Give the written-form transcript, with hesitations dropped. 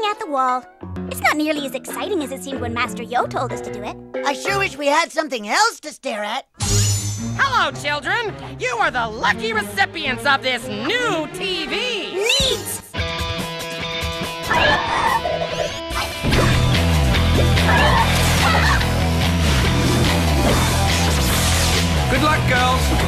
at the wall. It's not nearly as exciting as it seemed when Master Yo told us to do it. I sure wish we had something else to stare at. Hello, children! You are the lucky recipients of this new TV! Neat! Good luck, girls!